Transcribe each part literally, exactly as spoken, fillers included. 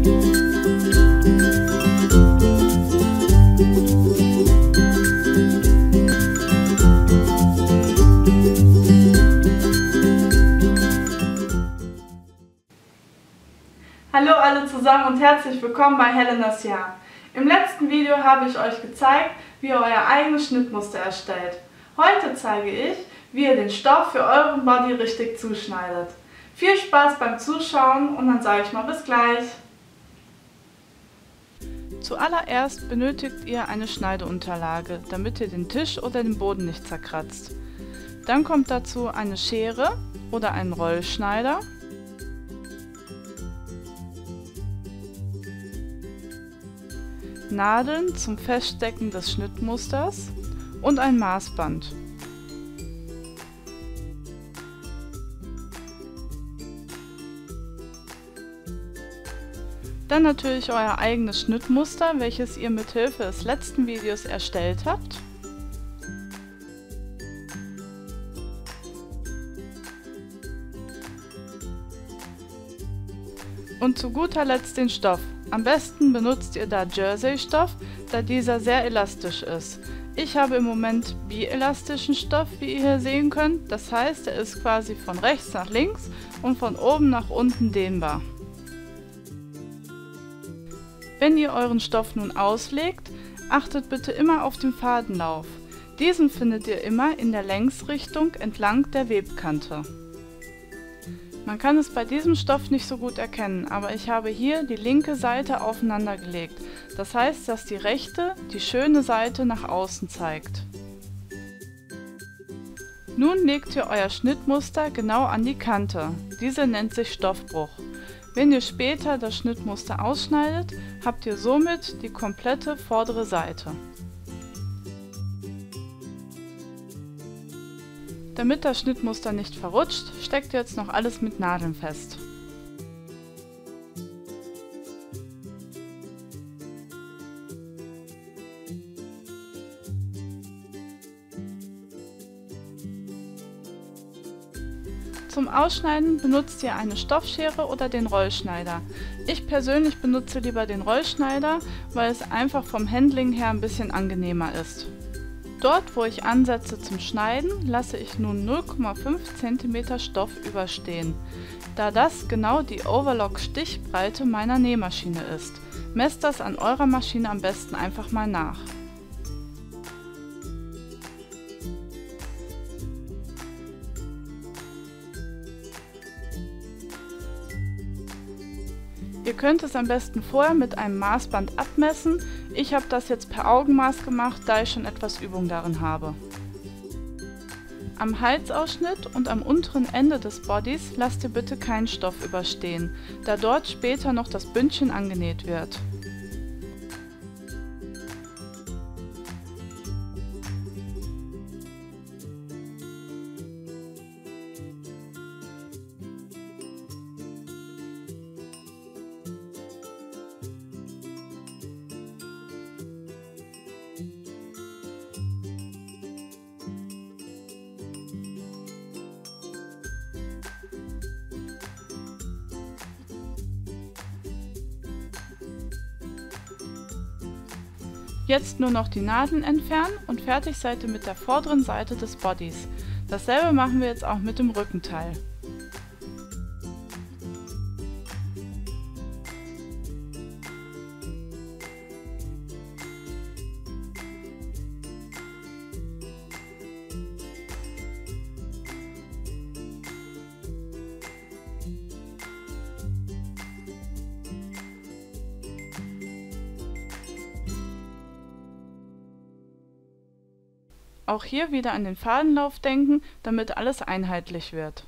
Hallo alle zusammen und herzlich willkommen bei Helenas Jahr. Im letzten Video habe ich euch gezeigt, wie ihr euer eigenes Schnittmuster erstellt. Heute zeige ich, wie ihr den Stoff für euren Body richtig zuschneidet. Viel Spaß beim Zuschauen und dann sage ich mal bis gleich. Zuallererst benötigt ihr eine Schneideunterlage, damit ihr den Tisch oder den Boden nicht zerkratzt. Dann kommt dazu eine Schere oder einen Rollschneider, Nadeln zum Feststecken des Schnittmusters und ein Maßband. Dann natürlich euer eigenes Schnittmuster, welches ihr mit Hilfe des letzten Videos erstellt habt. Und zu guter Letzt den Stoff. Am besten benutzt ihr da Jersey-Stoff, da dieser sehr elastisch ist. Ich habe im Moment bielastischen Stoff, wie ihr hier sehen könnt. Das heißt, er ist quasi von rechts nach links und von oben nach unten dehnbar. Wenn ihr euren Stoff nun auslegt, achtet bitte immer auf den Fadenlauf. Diesen findet ihr immer in der Längsrichtung entlang der Webkante. Man kann es bei diesem Stoff nicht so gut erkennen, aber ich habe hier die linke Seite aufeinander gelegt. Das heißt, dass die rechte die schöne Seite nach außen zeigt. Nun legt ihr euer Schnittmuster genau an die Kante. Diese nennt sich Stoffbruch. Wenn ihr später das Schnittmuster ausschneidet, habt ihr somit die komplette vordere Seite. Damit das Schnittmuster nicht verrutscht, steckt ihr jetzt noch alles mit Nadeln fest. Zum Ausschneiden benutzt ihr eine Stoffschere oder den Rollschneider. Ich persönlich benutze lieber den Rollschneider, weil es einfach vom Handling her ein bisschen angenehmer ist. Dort, wo ich ansetze zum Schneiden, lasse ich nun null Komma fünf Zentimeter Stoff überstehen, da das genau die Overlock-Stichbreite meiner Nähmaschine ist. Messt das an eurer Maschine am besten einfach mal nach. Ihr könnt es am besten vorher mit einem Maßband abmessen. Ich habe das jetzt per Augenmaß gemacht, da ich schon etwas Übung darin habe. Am Halsausschnitt und am unteren Ende des Bodys lasst ihr bitte keinen Stoff überstehen, da dort später noch das Bündchen angenäht wird. Jetzt nur noch die Nadeln entfernen und fertig seid ihr mit der vorderen Seite des Bodys. Dasselbe machen wir jetzt auch mit dem Rückenteil. Auch hier wieder an den Fadenlauf denken, damit alles einheitlich wird.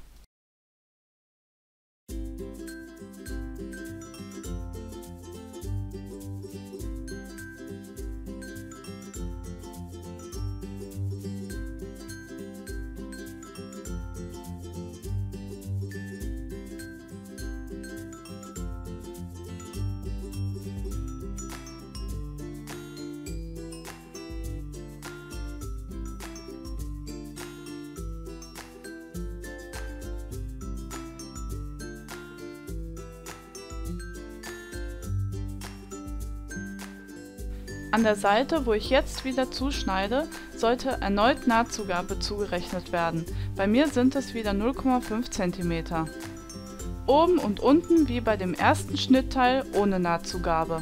An der Seite, wo ich jetzt wieder zuschneide, sollte erneut Nahtzugabe zugerechnet werden. Bei mir sind es wieder null Komma fünf Zentimeter. Oben und unten wie bei dem ersten Schnittteil ohne Nahtzugabe.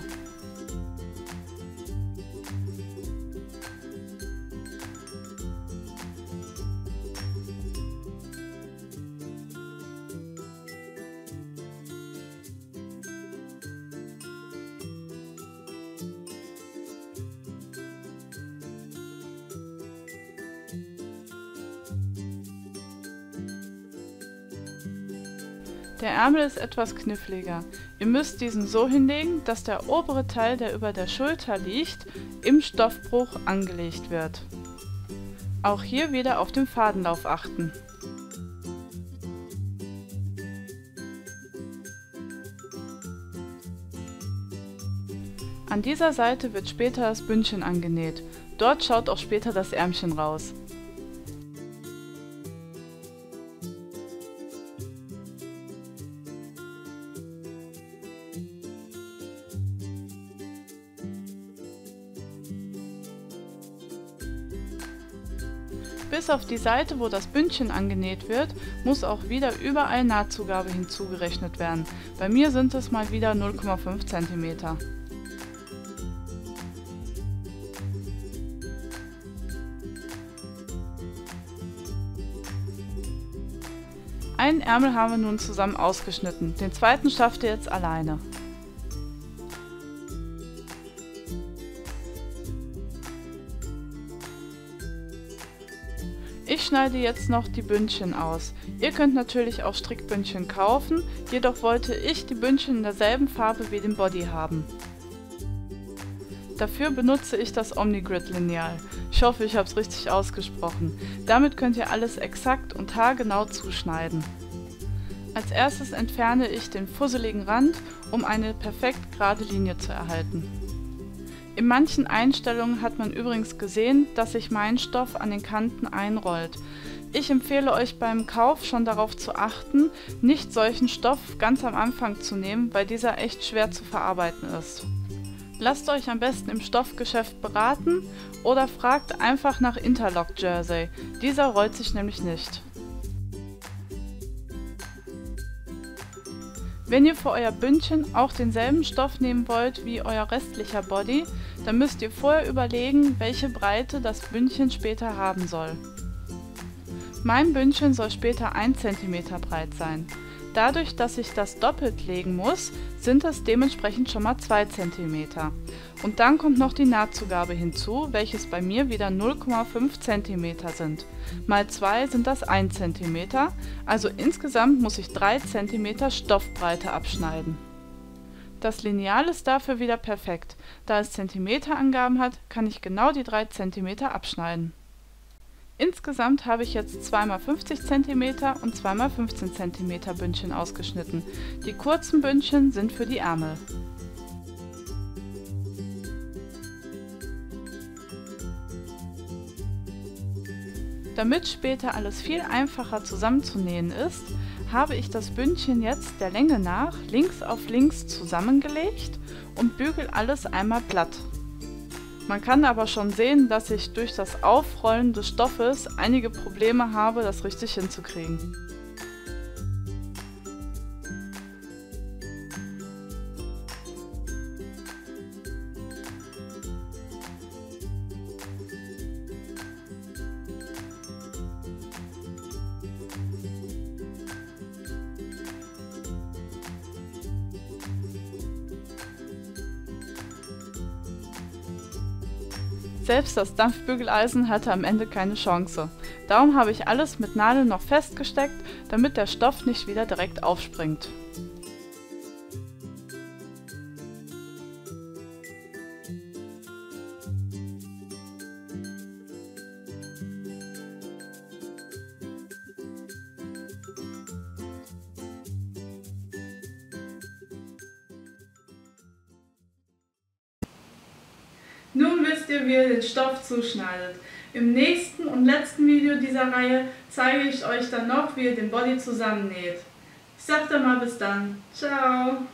Der Ärmel ist etwas kniffliger. Ihr müsst diesen so hinlegen, dass der obere Teil, der über der Schulter liegt, im Stoffbruch angelegt wird. Auch hier wieder auf den Fadenlauf achten. An dieser Seite wird später das Bündchen angenäht. Dort schaut auch später das Ärmchen raus. Bis auf die Seite, wo das Bündchen angenäht wird, muss auch wieder überall Nahtzugabe hinzugerechnet werden. Bei mir sind es mal wieder null Komma fünf Zentimeter. Einen Ärmel haben wir nun zusammen ausgeschnitten, den zweiten schafft ihr jetzt alleine. Ich schneide jetzt noch die Bündchen aus. Ihr könnt natürlich auch Strickbündchen kaufen, jedoch wollte ich die Bündchen in derselben Farbe wie den Body haben. Dafür benutze ich das Omnigrid Lineal. Ich hoffe, ich habe es richtig ausgesprochen. Damit könnt ihr alles exakt und haargenau zuschneiden. Als erstes entferne ich den fusseligen Rand, um eine perfekt gerade Linie zu erhalten. In manchen Einstellungen hat man übrigens gesehen, dass sich mein Stoff an den Kanten einrollt. Ich empfehle euch beim Kauf schon darauf zu achten, nicht solchen Stoff ganz am Anfang zu nehmen, weil dieser echt schwer zu verarbeiten ist. Lasst euch am besten im Stoffgeschäft beraten oder fragt einfach nach Interlock Jersey. Dieser rollt sich nämlich nicht. Wenn ihr für euer Bündchen auch denselben Stoff nehmen wollt wie euer restlicher Body, dann müsst ihr vorher überlegen, welche Breite das Bündchen später haben soll. Mein Bündchen soll später ein Zentimeter breit sein. Dadurch, dass ich das doppelt legen muss, sind es dementsprechend schon mal zwei Zentimeter. Und dann kommt noch die Nahtzugabe hinzu, welches bei mir wieder null Komma fünf Zentimeter sind. Mal zwei sind das ein Zentimeter, also insgesamt muss ich drei Zentimeter Stoffbreite abschneiden. Das Lineal ist dafür wieder perfekt. Da es Zentimeterangaben hat, kann ich genau die drei Zentimeter abschneiden. Insgesamt habe ich jetzt zwei mal fünfzig Zentimeter und zwei mal fünfzehn Zentimeter Bündchen ausgeschnitten. Die kurzen Bündchen sind für die Ärmel. Damit später alles viel einfacher zusammenzunähen ist, habe ich das Bündchen jetzt der Länge nach links auf links zusammengelegt und bügel alles einmal glatt. Man kann aber schon sehen, dass ich durch das Aufrollen des Stoffes einige Probleme habe, das richtig hinzukriegen. Selbst das Dampfbügeleisen hatte am Ende keine Chance. Darum habe ich alles mit Nadeln noch festgesteckt, damit der Stoff nicht wieder direkt aufspringt. Nun wisst ihr, wie ihr den Stoff zuschneidet. Im nächsten und letzten Video dieser Reihe zeige ich euch dann noch, wie ihr den Body zusammennäht. Ich sag dann mal bis dann. Ciao!